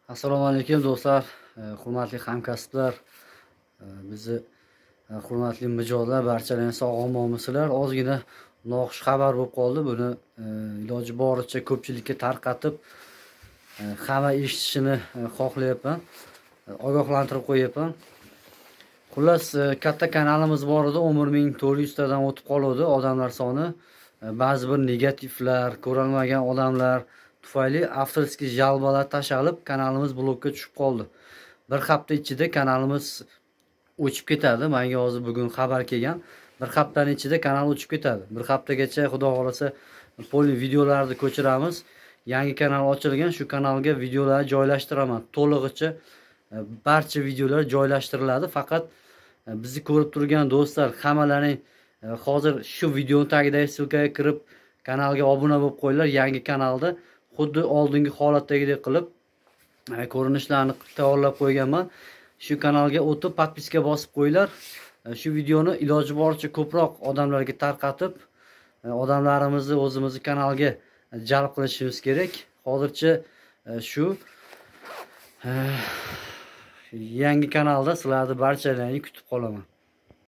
Assalomu alaykum do'stlar, hurmatli hamkasblar, bizni hurmatli mijozlar, barchalaringiz sog'-omonmisizlar? Ozgina noxush xabar bo'lib qoldi. Buni iloji boricha ko'pchilikka tarqatib, hamma eshitishini xohlayapman, ogohlantirib qo'yapman. Xullas, katta kanalimiz bor edi, 10400 tadan o'tib qoldi odamlar soni. Ba'zi bir negativlar, ko'rilmagan odamlar tufayli avtorskiy jalbalar tashalib kanalimiz blokka tushib qoldi. Bir hafta ichida kanalimiz o'chib ketadi. Menga hozir bugun xabar kelgan. Bir haftaning ichida kanal o'chib ketadi. Bir haftagacha xudo xolasa pol videolarni ko'chiramiz. Yangi kanal ochilgan, shu kanalga videolarni joylashtiraman. To'lig'icha barcha videolar joylashtiriladi. Faqat bizni ko'rib turgan do'stlar hammalaring hozir shu videoning tagidagi silkaga kirib kanalga obuna bo'lib qo'yinglar. Yangi kanalda xuddi oldingi holatdagidek qilib ko'rinishlarni tayyorlab qo'yganman. Shu kanalga o'tib podpiska bosib qo'yinglar. Shu videoni iloji boricha ko'proq odamlarga tarqatib, odamlarimizni o'zimizni kanalga jalb qilishimiz kerak. Hozircha shu yangi kanalda sizlarni barchalaringizni kutib qolaman.